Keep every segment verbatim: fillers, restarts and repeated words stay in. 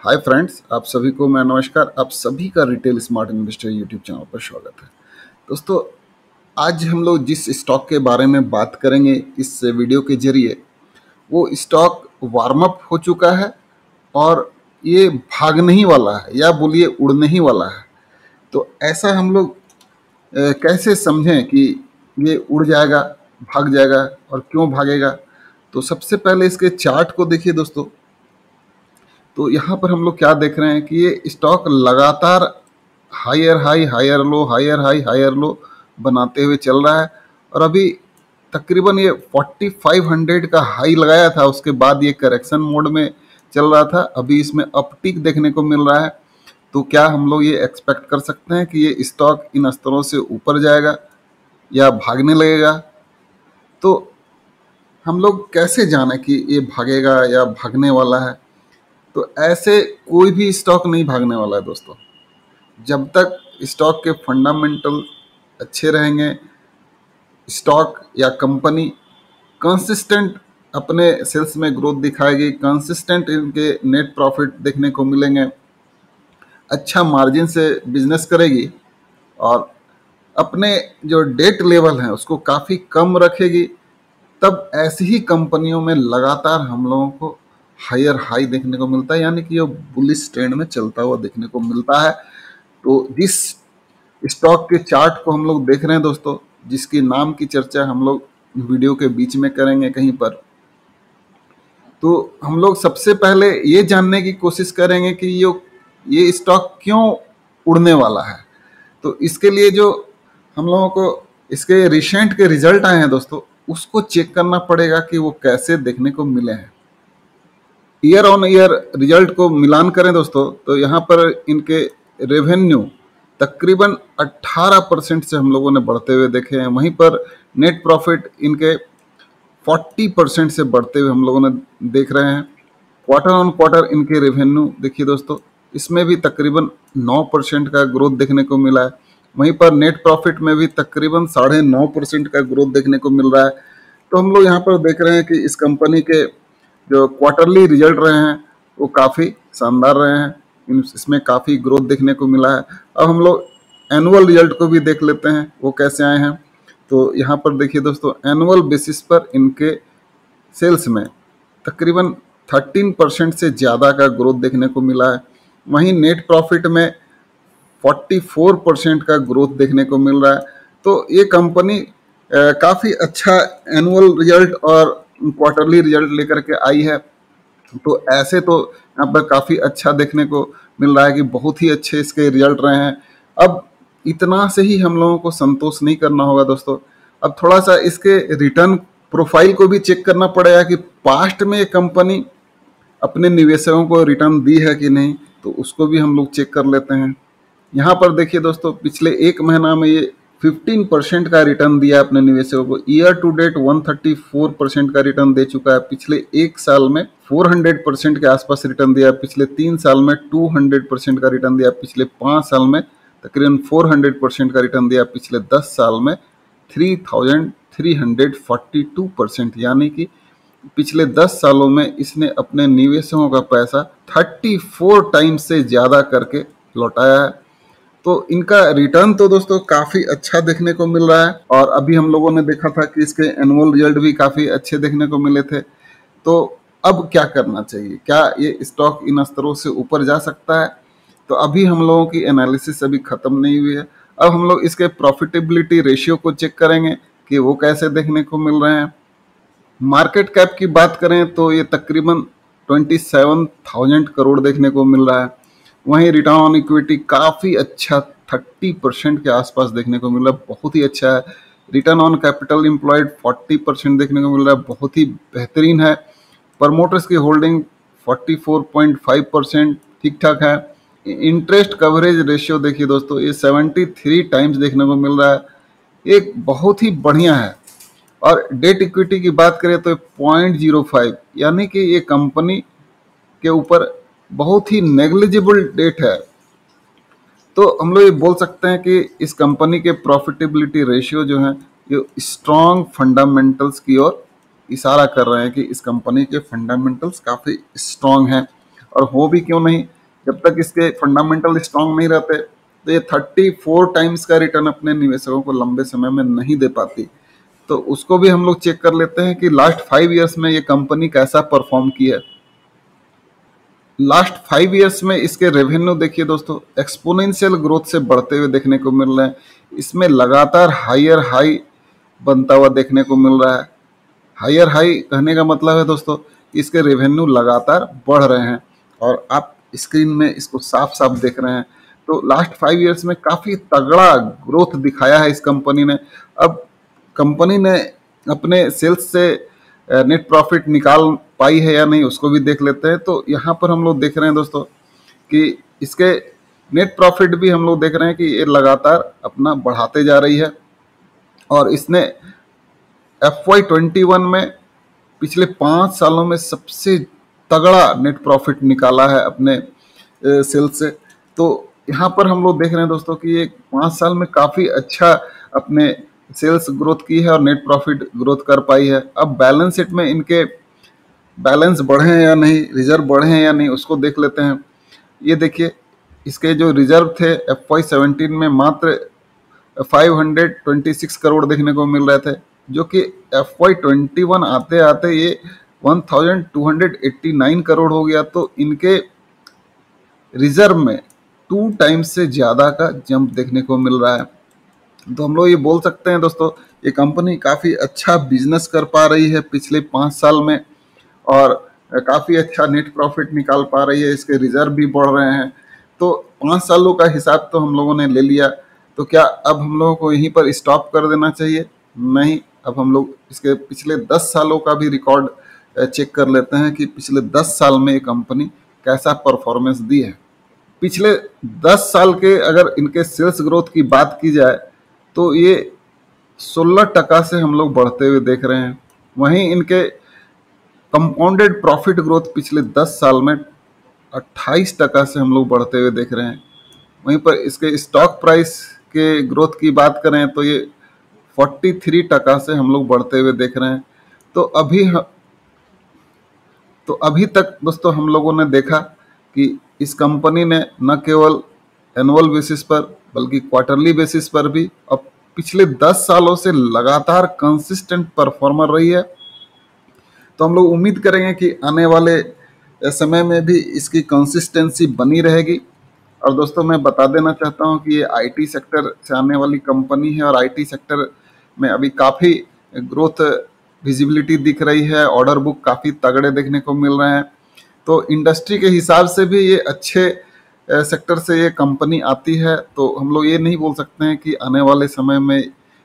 Hi friends, आप सभी को मैं नमस्कार। आप सभी का retail smart investor YouTube channel पर स्वागत है। दोस्तों, आज हम लोग जिस स्टॉक के बारे में बात करेंगे इस वीडियो के जरिए, वो स्टॉक वार्म अप हो चुका है और ये भागने ही वाला है या बोलिए उड़ने ही वाला है। तो ऐसा हम लोग अ, कैसे समझें कि ये उड़ जाएगा, भाग जाएगा और क्यों भागेगा। तो सबसे पहले इसके चार्ट को देखिए दोस्तों। तो यहाँ पर हम लोग क्या देख रहे हैं कि ये स्टॉक लगातार higher high higher low higher high higher low बनाते हुए चल रहा है और अभी तकरीबन ये पैंतालीस सौ का हाई लगाया था, उसके बाद ये करेक्शन मोड में चल रहा था। अभी इसमें अपटिक देखने को मिल रहा है। तो क्या हम लोग ये एक्सपेक्ट कर सकते हैं कि ये स्टॉक इन स्तरों से ऊपर जाएगा या भागने लगेगा? तो हम लोग कैसे जाने कि ये भागेगा या भागने वाला है? तो ऐसे कोई भी स्टॉक नहीं भागने वाला है दोस्तों। जब तक स्टॉक के फंडामेंटल अच्छे रहेंगे, स्टॉक या कंपनी कंसिस्टेंट अपने सेल्स में ग्रोथ दिखाएगी, कंसिस्टेंट इनके नेट प्रॉफिट देखने को मिलेंगे, अच्छा मार्जिन से बिजनेस करेगी और अपने जो डेट लेवल है उसको काफ़ी कम रखेगी, तब ऐसी ही कंपनियों में लगातार हम लोगों को हायर हाई देखने को मिलता है, यानी कि ये बुलिश ट्रेंड में चलता हुआ देखने को मिलता है। तो जिस स्टॉक के चार्ट को हम लोग देख रहे हैं दोस्तों, जिसकी नाम की चर्चा हम लोग वीडियो के बीच में करेंगे कहीं पर, तो हम लोग सबसे पहले ये जानने की कोशिश करेंगे कि ये ये स्टॉक क्यों उड़ने वाला है। तो इसके लिए जो हम लोगों को इसके रिसेंट के रिजल्ट आए हैं दोस्तों, उसको चेक करना पड़ेगा कि वो कैसे देखने को मिले हैं। ईयर ऑन ईयर रिजल्ट को मिलान करें दोस्तों, तो यहाँ पर इनके रेवेन्यू तकरीबन अठारह परसेंट से हम लोगों ने बढ़ते हुए देखे हैं। वहीं पर नेट प्रॉफिट इनके चालीस परसेंट से बढ़ते हुए हम लोगों ने देख रहे हैं। क्वार्टर ऑन क्वार्टर इनके रेवेन्यू देखिए दोस्तों, इसमें भी तकरीबन नौ परसेंट का ग्रोथ देखने को मिला है। वहीं पर नेट प्रॉफिट में भी तकरीबन साढ़े नौ परसेंट का ग्रोथ देखने को मिल रहा है। तो हम लोग यहाँ पर देख रहे हैं कि इस कंपनी के जो क्वार्टरली रिजल्ट रहे हैं वो काफ़ी शानदार रहे हैं, इसमें काफ़ी ग्रोथ देखने को मिला है। अब हम लोग एनुअल रिजल्ट को भी देख लेते हैं वो कैसे आए हैं। तो यहाँ पर देखिए दोस्तों, एनुअल बेसिस पर इनके सेल्स में तकरीबन तेरह परसेंट से ज़्यादा का ग्रोथ देखने को मिला है। वहीं नेट प्रॉफिट में चौवालीस परसेंट का ग्रोथ देखने को मिल रहा है। तो ये कंपनी काफ़ी अच्छा एनुअल रिजल्ट और क्वार्टरली रिजल्ट लेकर के आई है। तो ऐसे तो यहाँ पर काफ़ी अच्छा देखने को मिल रहा है कि बहुत ही अच्छे इसके रिजल्ट रहे हैं। अब इतना से ही हम लोगों को संतोष नहीं करना होगा दोस्तों, अब थोड़ा सा इसके रिटर्न प्रोफाइल को भी चेक करना पड़ेगा कि पास्ट में ये कंपनी अपने निवेशकों को रिटर्न दी है कि नहीं। तो उसको भी हम लोग चेक कर लेते हैं। यहाँ पर देखिए दोस्तों, पिछले एक महीना में ये पंद्रह परसेंट का रिटर्न दिया अपने निवेशकों को। ईयर टू डेट एक सौ चौंतीस परसेंट का रिटर्न दे चुका है। पिछले एक साल में चार सौ परसेंट के आसपास रिटर्न दिया। पिछले तीन साल में दो सौ परसेंट का रिटर्न दिया। पिछले पाँच साल में तकरीबन चार सौ परसेंट का रिटर्न दिया। पिछले दस साल में तीन हज़ार तीन सौ बयालीस परसेंट, यानी कि पिछले दस सालों में इसने अपने निवेशकों का पैसा चौंतीस टाइम्स से ज़्यादा करके लौटाया है। तो इनका रिटर्न तो दोस्तों काफ़ी अच्छा देखने को मिल रहा है और अभी हम लोगों ने देखा था कि इसके एनुअल रिजल्ट भी काफ़ी अच्छे देखने को मिले थे। तो अब क्या करना चाहिए? क्या ये स्टॉक इन स्तरों से ऊपर जा सकता है? तो अभी हम लोगों की एनालिसिस अभी ख़त्म नहीं हुई है। अब हम लोग इसके प्रॉफिटेबिलिटी रेशियो को चेक करेंगे कि वो कैसे देखने को मिल रहे हैं। मार्केट कैप की बात करें तो ये तकरीबन सत्ताईस हज़ार करोड़ देखने को मिल रहा है। वहीं रिटर्न ऑन इक्विटी काफ़ी अच्छा तीस परसेंट के आसपास देखने को मिल रहा है, बहुत ही अच्छा है। रिटर्न ऑन कैपिटल एम्प्लॉयड चालीस परसेंट देखने को मिल रहा है, बहुत ही बेहतरीन है। प्रमोटर्स की होल्डिंग चौवालीस पॉइंट पाँच परसेंट ठीक ठाक है। इंटरेस्ट कवरेज रेशियो देखिए दोस्तों, ये तिहत्तर टाइम्स देखने को मिल रहा है, एक बहुत ही बढ़िया है। और डेट इक्विटी की बात करें तो पॉइंट जीरो फाइव, यानी कि ये कंपनी के ऊपर बहुत ही नेग्लिजिबल डेट है। तो हम लोग ये बोल सकते हैं कि इस कंपनी के प्रॉफिटेबिलिटी रेशियो जो है ये स्ट्रॉन्ग फंडामेंटल्स की ओर इशारा कर रहे हैं कि इस कंपनी के फंडामेंटल्स काफ़ी स्ट्रॉन्ग हैं। और हो भी क्यों नहीं, जब तक इसके फंडामेंटल स्ट्रांग नहीं रहते तो ये थर्टी फोर टाइम्स का रिटर्न अपने निवेशकों को लंबे समय में नहीं दे पाती। तो उसको भी हम लोग चेक कर लेते हैं कि लास्ट फाइव इयर्स में ये कंपनी कैसा परफॉर्म की है। लास्ट फाइव इयर्स में इसके रेवेन्यू देखिए दोस्तों, एक्सपोनेंशियल ग्रोथ से बढ़ते हुए देखने को मिल रहे हैं। इसमें लगातार हायर हाई बनता हुआ देखने को मिल रहा है। हायर हाई कहने का मतलब है दोस्तों, इसके रेवेन्यू लगातार बढ़ रहे हैं और आप स्क्रीन में इसको साफ साफ देख रहे हैं। तो लास्ट फाइव इयर्स में काफ़ी तगड़ा ग्रोथ दिखाया है इस कंपनी ने। अब कंपनी ने अपने सेल्स से नेट प्रॉफिट निकाल पाई है या नहीं उसको भी देख लेते हैं। तो यहाँ पर हम लोग देख रहे हैं दोस्तों कि इसके नेट प्रॉफिट भी हम लोग देख रहे हैं कि ये लगातार अपना बढ़ाते जा रही है और इसने एफ वाई ट्वेंटी वन में पिछले पाँच सालों में सबसे तगड़ा नेट प्रॉफिट निकाला है अपने सेल्स से। तो यहाँ पर हम लोग देख रहे हैं दोस्तों कि ये पाँच साल में काफ़ी अच्छा अपने सेल्स ग्रोथ की है और नेट प्रॉफिट ग्रोथ कर पाई है। अब बैलेंस शीट में इनके बैलेंस बढ़े हैं या नहीं, रिजर्व बढ़े हैं या नहीं उसको देख लेते हैं। ये देखिए, इसके जो रिजर्व थे एफ वाई सेवनटीन में मात्र five hundred twenty six crore देखने को मिल रहे थे, जो कि एफ वाई ट्वेंटी वन आते आते ये one thousand two hundred eighty nine crore हो गया। तो इनके रिजर्व में टू टाइम्स से ज़्यादा का जंप देखने को मिल रहा है। तो हम लोग ये बोल सकते हैं दोस्तों, ये कंपनी काफ़ी अच्छा बिजनेस कर पा रही है पिछले पाँच साल में और काफ़ी अच्छा नेट प्रॉफिट निकाल पा रही है। इसके रिजर्व भी बढ़ रहे हैं। तो पाँच सालों का हिसाब तो हम लोगों ने ले लिया। तो क्या अब हम लोगों को यहीं पर स्टॉप कर देना चाहिए? नहीं, अब हम लोग इसके पिछले दस सालों का भी रिकॉर्ड चेक कर लेते हैं कि पिछले दस साल में ये कंपनी कैसा परफॉर्मेंस दी है। पिछले दस साल के अगर इनके सेल्स ग्रोथ की बात की जाए तो ये सोलह टका से हम लोग बढ़ते हुए देख रहे हैं। वहीं इनके कंपाउंडेड प्रॉफिट ग्रोथ पिछले दस साल में अट्ठाईस टका से हम लोग बढ़ते हुए देख रहे हैं। वहीं पर इसके स्टॉक प्राइस के ग्रोथ की बात करें तो ये तैंतालीस टका से हम लोग बढ़ते हुए देख रहे हैं। तो अभी तो अभी तक दोस्तों हम लोगों ने देखा कि इस कंपनी ने न केवल एनुअल बेसिस पर बल्कि क्वार्टरली बेसिस पर भी अब पिछले दस सालों से लगातार कंसिस्टेंट परफॉर्मर रही है। तो हम लोग उम्मीद करेंगे कि आने वाले समय में भी इसकी कंसिस्टेंसी बनी रहेगी। और दोस्तों मैं बता देना चाहता हूं कि ये आईटी सेक्टर से आने वाली कंपनी है और आईटी सेक्टर में अभी काफ़ी ग्रोथ विजिबिलिटी दिख रही है। ऑर्डर बुक काफ़ी तगड़े देखने को मिल रहे हैं। तो इंडस्ट्री के हिसाब से भी ये अच्छे सेक्टर से ये कंपनी आती है। तो हम लोग ये नहीं बोल सकते हैं कि आने वाले समय में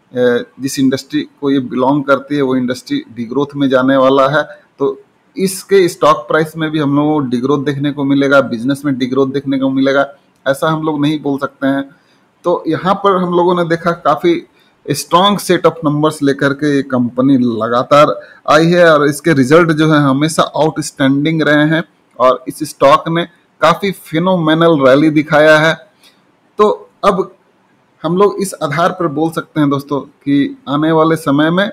जिस इंडस्ट्री को ये बिलोंग करती है वो इंडस्ट्री डिग्रोथ में जाने वाला है। तो इसके स्टॉक प्राइस में भी हम लोगों को डिग्रोथ देखने को मिलेगा, बिजनेस में डिग्रोथ देखने को मिलेगा, ऐसा हम लोग नहीं बोल सकते हैं। तो यहाँ पर हम लोगों ने देखा काफ़ी स्ट्रॉन्ग सेट ऑफ नंबर्स लेकर के ये कंपनी लगातार आई है और इसके रिजल्ट जो है हमेशा आउटस्टैंडिंग रहे हैं और इस स्टॉक ने काफ़ी फिनोमेनल रैली दिखाया है। तो अब हम लोग इस आधार पर बोल सकते हैं दोस्तों कि आने वाले समय में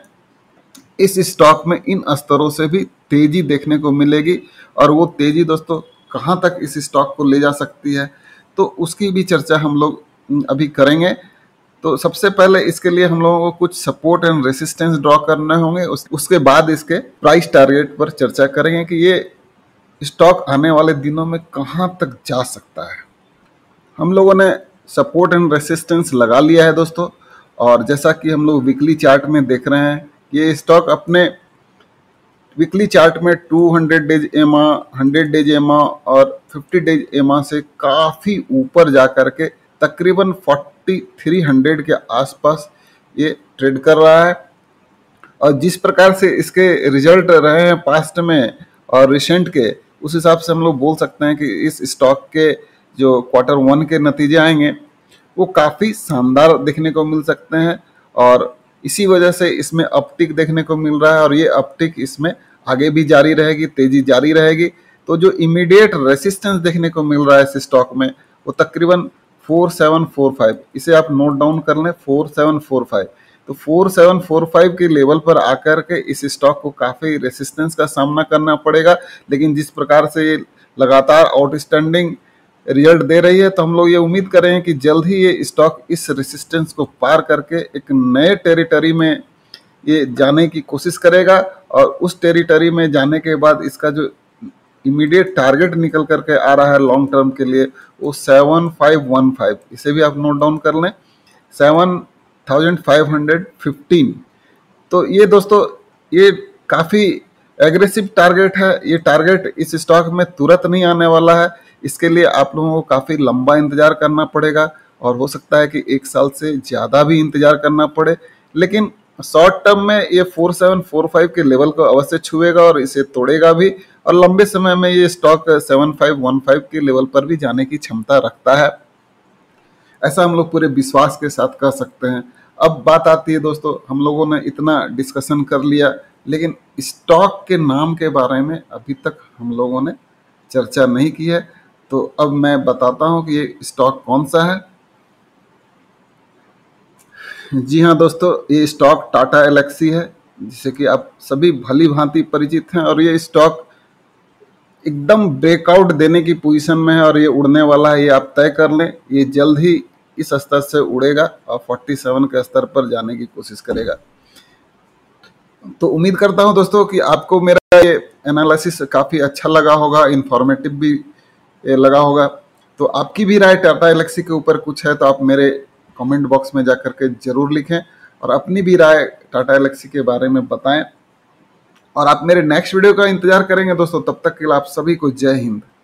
इस स्टॉक में इन स्तरों से भी तेजी देखने को मिलेगी और वो तेजी दोस्तों कहाँ तक इस स्टॉक को ले जा सकती है तो उसकी भी चर्चा हम लोग अभी करेंगे। तो सबसे पहले इसके लिए हम लोगों को कुछ सपोर्ट एंड रेसिस्टेंस ड्रॉ करने होंगे, उस, उसके बाद इसके प्राइस टारगेट पर चर्चा करेंगे कि ये स्टॉक आने वाले दिनों में कहां तक जा सकता है। हम लोगों ने सपोर्ट एंड रेसिस्टेंस लगा लिया है दोस्तों और जैसा कि हम लोग वीकली चार्ट में देख रहे हैं ये स्टॉक अपने वीकली चार्ट में two hundred days EMA, hundred days EMA और फिफ्टी डेज एमा से काफ़ी ऊपर जा कर के तकरीबन फोर्टी थ्री हंड्रेड के आसपास ये ट्रेड कर रहा है। और जिस प्रकार से इसके रिजल्ट रहे हैं पास्ट में और रिसेंट के, उस हिसाब से हम लोग बोल सकते हैं कि इस स्टॉक के जो क्वार्टर वन के नतीजे आएंगे वो काफ़ी शानदार देखने को मिल सकते हैं और इसी वजह से इसमें अपटिक देखने को मिल रहा है और ये अपटिक इसमें आगे भी जारी रहेगी, तेजी जारी रहेगी। तो जो इमीडिएट रेसिस्टेंस देखने को मिल रहा है इस स्टॉक में वो तकरीबन फोर सेवन फोर फाइव, इसे आप नोट डाउन कर लें फोर सेवन फोर फाइव। तो फोर सेवन फोर फाइव के लेवल पर आकर के इस स्टॉक को काफ़ी रेसिस्टेंस का सामना करना पड़ेगा। लेकिन जिस प्रकार से ये लगातार आउटस्टैंडिंग रिजल्ट दे रही है, तो हम लोग ये उम्मीद कर रहे हैं कि जल्द ही ये स्टॉक इस रेसिस्टेंस को पार करके एक नए टेरिटरी में ये जाने की कोशिश करेगा, और उस टेरिटरी में जाने के बाद इसका जो इमीडिएट टारगेट निकल करके आ रहा है लॉन्ग टर्म के लिए, वो सेवन फाइव वन फाइव, इसे भी आप नोट डाउन कर लें, seven thousand five hundred fifteen. तो ये दोस्तों ये काफ़ी एग्रेसिव टारगेट है। ये टारगेट इस स्टॉक में तुरंत नहीं आने वाला है, इसके लिए आप लोगों को काफ़ी लंबा इंतजार करना पड़ेगा, और हो सकता है कि एक साल से ज़्यादा भी इंतजार करना पड़े। लेकिन शॉर्ट टर्म में ये फोर सेवन फोर फाइव के लेवल को अवश्य छुएगा और इसे तोड़ेगा भी, और लंबे समय में ये stock seven five one five के लेवल पर भी जाने की क्षमता रखता है, ऐसा हम लोग पूरे विश्वास के साथ कह सकते हैं। अब बात आती है दोस्तों, हम लोगों ने इतना डिस्कशन कर लिया, लेकिन स्टॉक के नाम के बारे में अभी तक हम लोगों ने चर्चा नहीं की है। तो अब मैं बताता हूं कि ये स्टॉक कौन सा है। जी हाँ दोस्तों, ये स्टॉक टाटा एलेक्सी है, जिसे कि आप सभी भली भांति परिचित हैं, और ये स्टॉक एकदम ब्रेकआउट देने की पोजीशन में है और ये उड़ने वाला है, ये आप तय कर लें। ये जल्द ही इस स्तर से उड़ेगा और सैंतालीस के स्तर पर जाने की कोशिश करेगा। तो उम्मीद करता हूं दोस्तों कि आपको मेरा ये एनालिसिस काफ़ी अच्छा लगा होगा, इंफॉर्मेटिव भी लगा होगा। तो आपकी भी राय टाटा एलेक्सी के ऊपर कुछ है तो आप मेरे कमेंट बॉक्स में जा करके जरूर लिखें, और अपनी भी राय टाटा एलेक्सी के बारे में बताएं। और आप मेरे नेक्स्ट वीडियो का इंतजार करेंगे दोस्तों। तब तक के लिए आप सभी को जय हिंद।